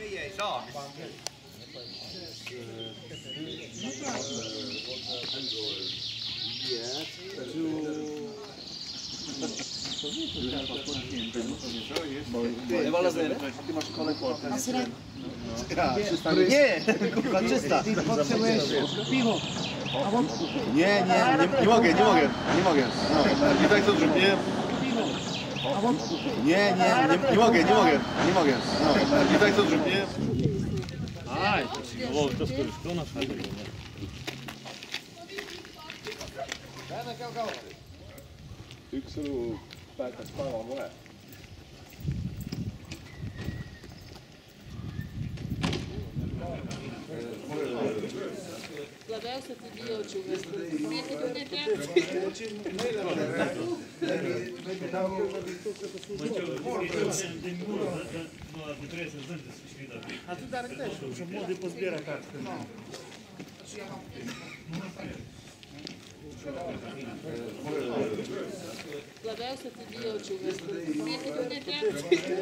Nii ei saa. Nevala zde, ne? Ty máš koleko. Asi ne. Nie, kurwa, czysta. Ty potrzebujesz piwo. A on... Nie mogę. No, i tak to nie. A on... Nie mogę. No, i tak to nie. Aj, to skoro što nas hajde. Yksilö päättäisi päivän monet. Skladaju se ti dio čuvesti. Neki to ne treba. A tu Darek też, że młody pozbiera kartkę. Skladaju se ti dio čuvesti. Neki to ne treba.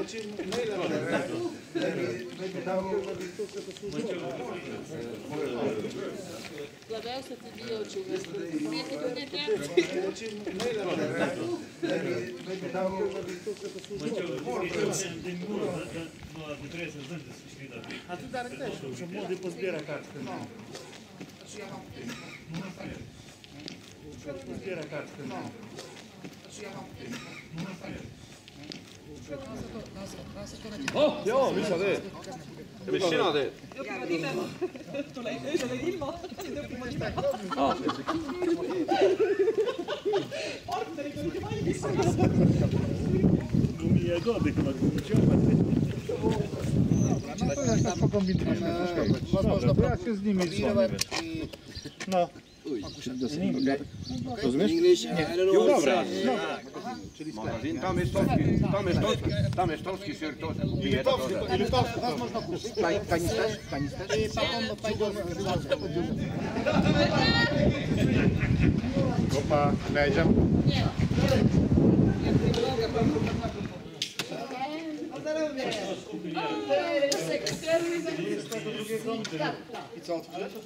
Skladaju se ti dio čuvesti. Neki to ne treba. A tu Darek też, że młody pozbiera kartkę. Pozbiera kartkę. Oh, joo, mis sa teed? Ja mis sina teed? Tulee öiselle ilma. Partneriga oli valmis. Lumia godek ma kurciować. No to jak tak pokombinujemy, można się z nimi związać. No. Rozumiesz? Nie. Dobra. Magazyn, tam jest polski ser, to Litowski. Was można kupić? Kanister? Opa, najdziemy. I co?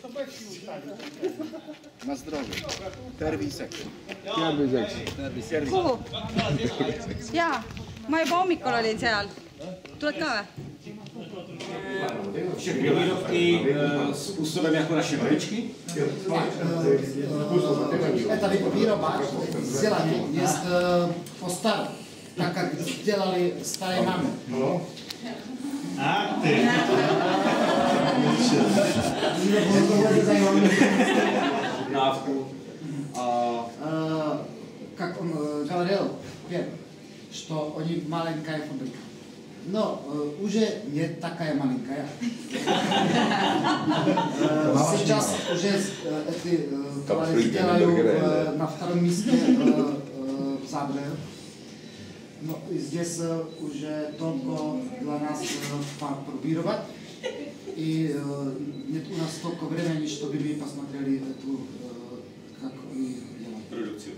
Na zdrowie. Tervisek. Kuhu? Jaa, ma juba hommikul olin seal. Tuled ka või? Všechny výrobky způsobem jako naše vajíčky. Tady výroba vzdělaný je po staru, tak jak dělali staré mamy. A ty. Návku. Как он говорил, что они маленькая фабрика. Но уже не такая маленькая. Сейчас уже эти товары делают на втором месте в Záhřebu. No, здесь уже только для нас пробировать. И нет у нас столько времени, чтобы мы посмотрели эту, как они делают. Produkci.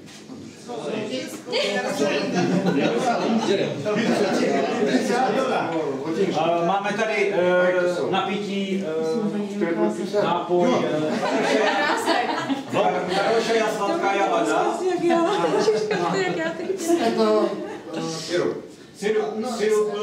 Máme tady napití, nápoj, Rošeja sladká jabada. Syrup.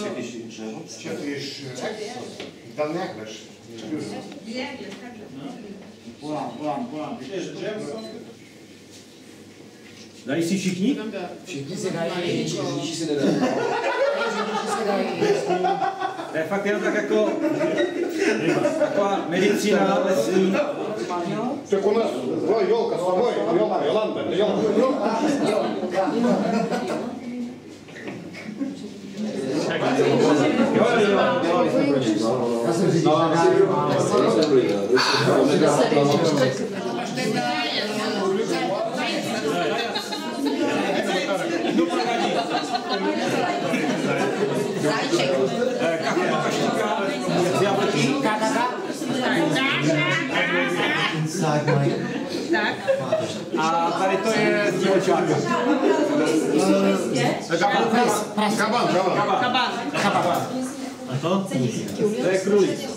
Dají si všichni? Všichni si dají. Všichni si nedají. To je fakt jenom tak jako taková medicína lesní. Tak u nás Jolka s тобой, Jolanta. A tady to je z divočáka. Kaban. A to? To je krulice.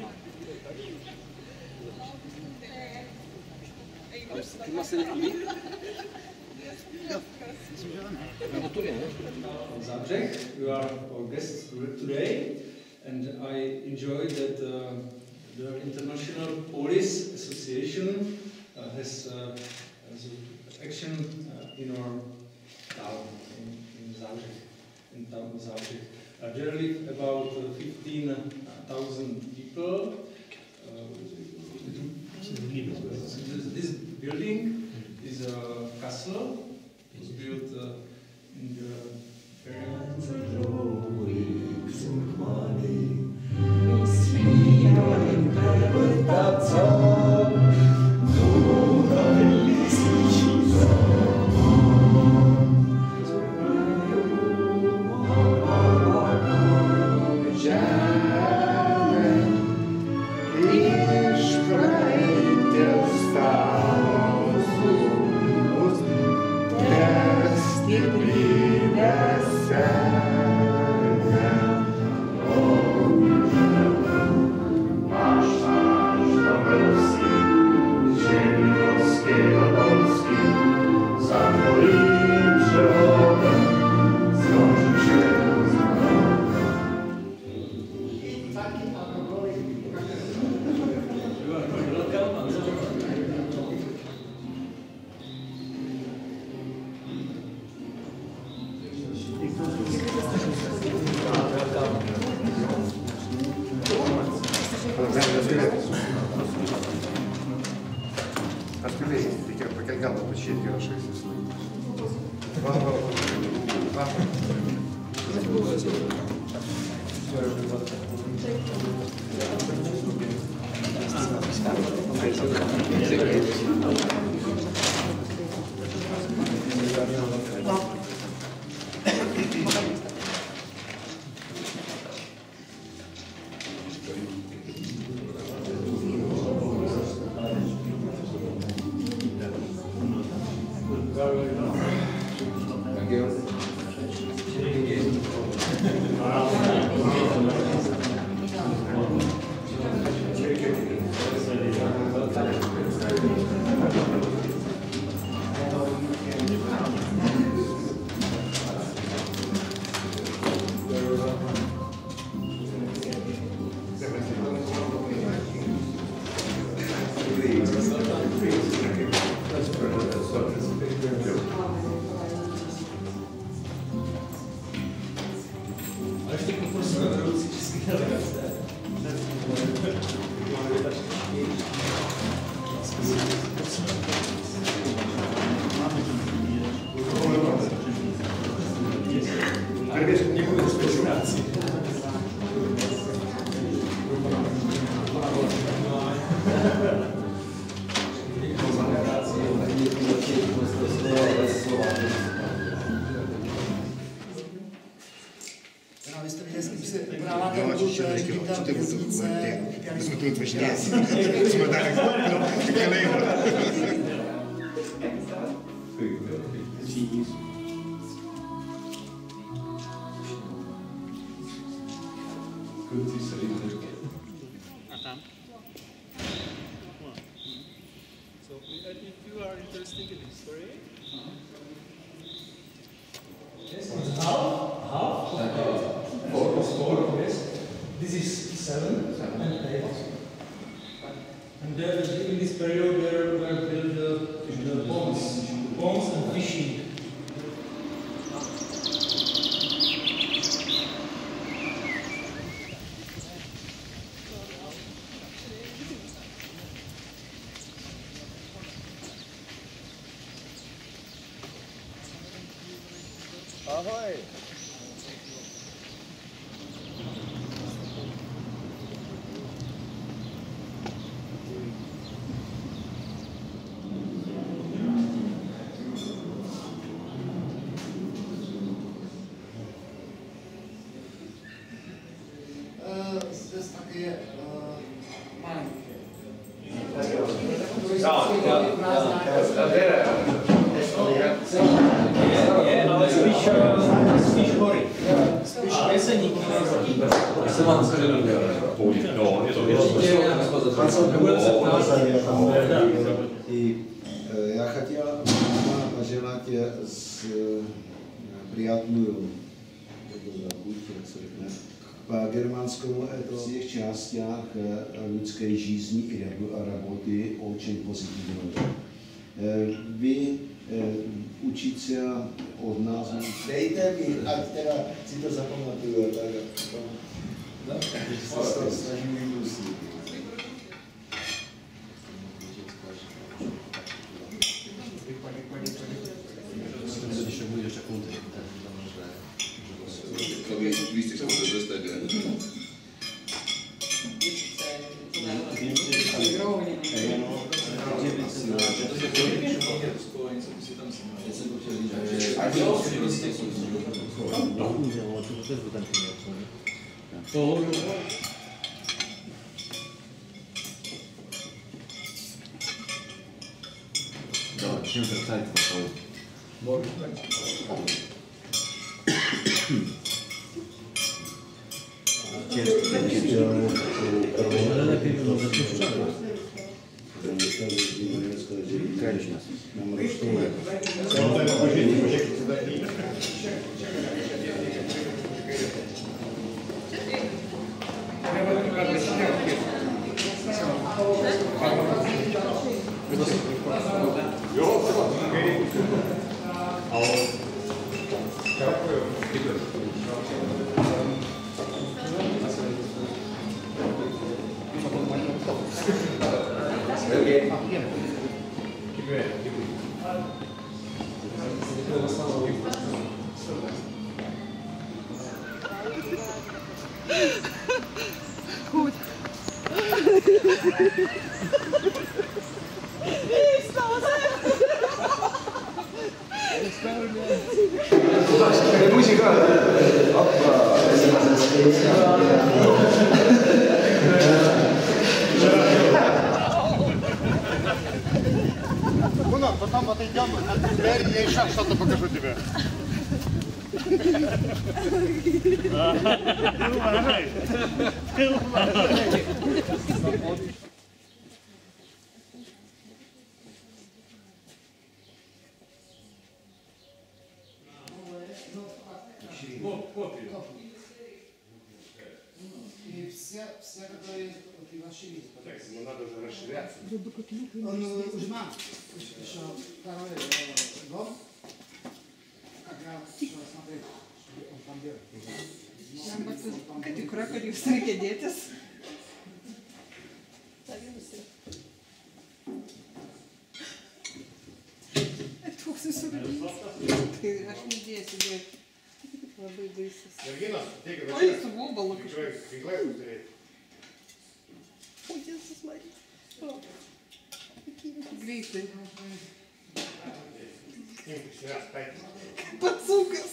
Zabřeh, you are our guest today, and I enjoy that the International Police Association has action in our town, in Zabřeh, in town Zabřeh. There live about 15,000 people. This building is a castle. It was built in the Ahoj! Zde taky je malinké. Je, ale spíš hory. Spíš Ceník. Jsem vám zkazil. No, je to. Я хотела пожелать приятную по германскому это в всех частях людской жизни и работы очень позитивно. Vy učíte od nás, dejte mi, ať teda si to zapamatuju, tak snažím musí. Goed. Muzika. Ну, потом отойдем от дверь, я еще что-то покажу тебе. И все, которые приглашили. Ему надо уже расширяться. Он уже еще второй дом. Как я шел смотреть, что он там делает. Câte crocodili strigedėtis. Toks susurūdys. Tai aš nedėsiu, bet labai baisus. Oi, su vobalu kažkas. O, Jėzus Marija. Greitai. Pacukas.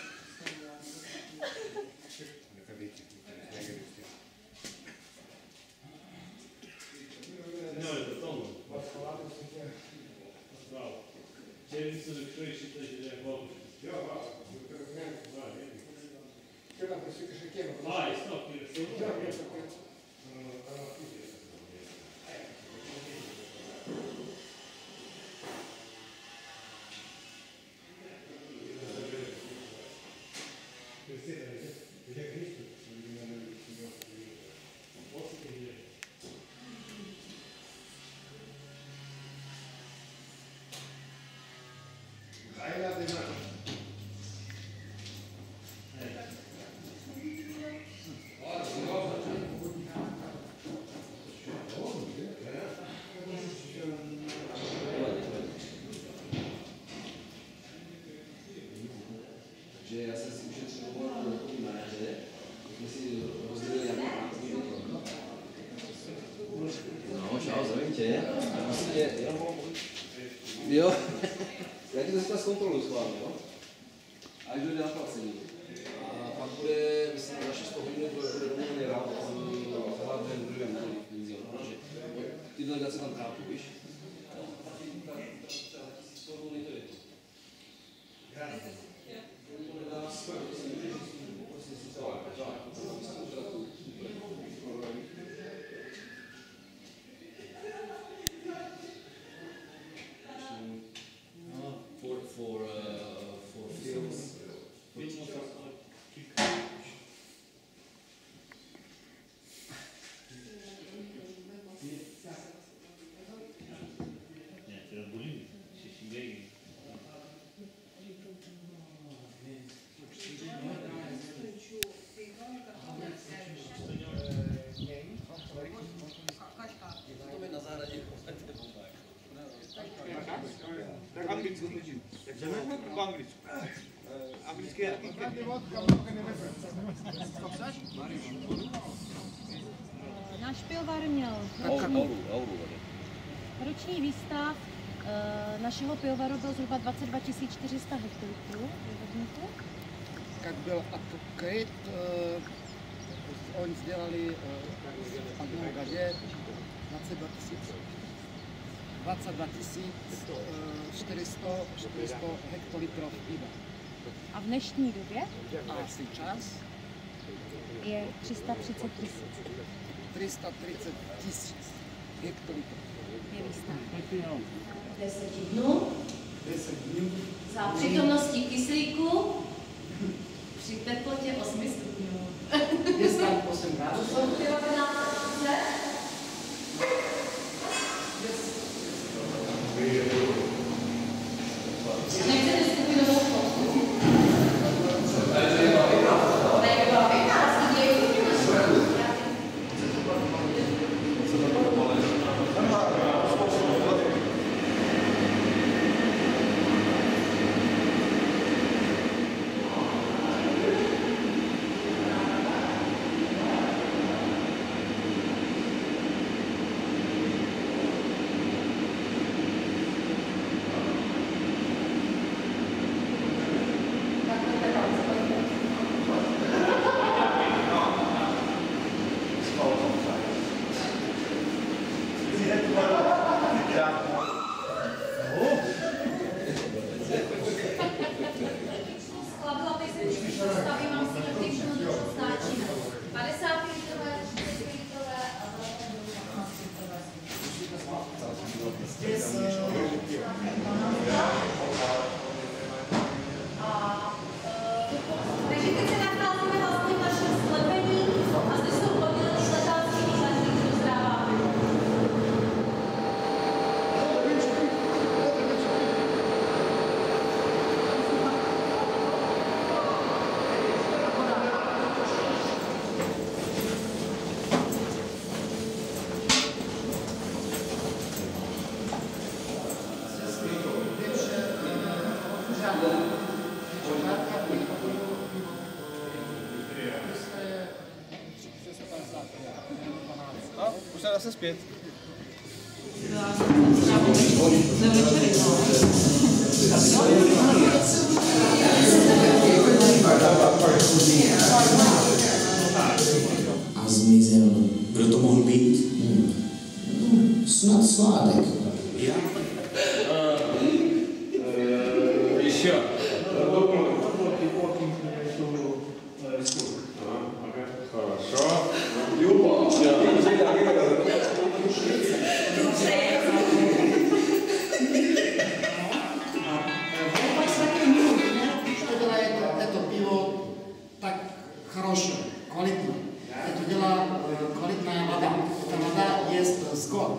Já jsem si ušetřil manažere, jsme si rozdělili jako práci. No, čau, zdravím tě. Vlastně jenom jo, já ti to říkám zkontroluji schválně, jo? Až dojde na placení. A pak bude, myslím, na 6 hodin bude domluvený rád, zahrát ten druhý penzion, protože ty delegace tam chápu, víš? Gracias. Náš pivovar měl roční výstav našeho pivovaru byl zhruba 22 400 hektolitrů. Как был открыт, они сделали в одном году 22 400 hektolitrů piva. A v dnešní době A сейчас je 330 000. 330 000 hektolitrů. Je výstav. 10 dnů. Za přítomnosti kyslíku při teplotě 8 stupňů. Je tam 8 gradů. Nechcete skupinovou fotku? Už se zase zpět. A zmizel. Kdo to mohl být? Snad Sládek. Já? Ještě. Хорошо. Люба. Что делает это пиво так хорошее, квалитное? Это делает квалитная вода. Эта вода есть скор.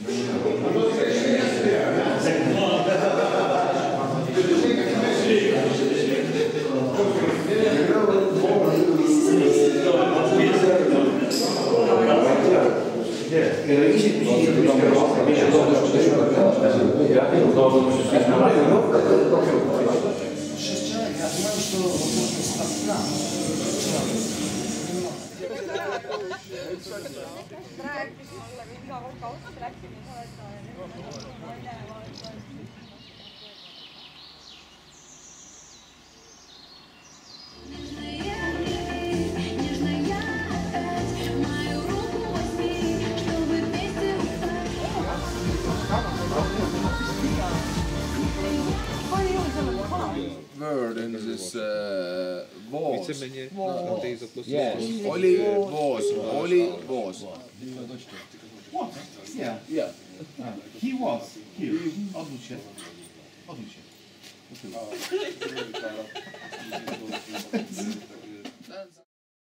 Word in this was. Víceméně No. na té zatlosky. Yes. Oli was. Oli was. What? Yeah. Yeah. He was here. Odwróć się. Odwróć się. Do tyłu.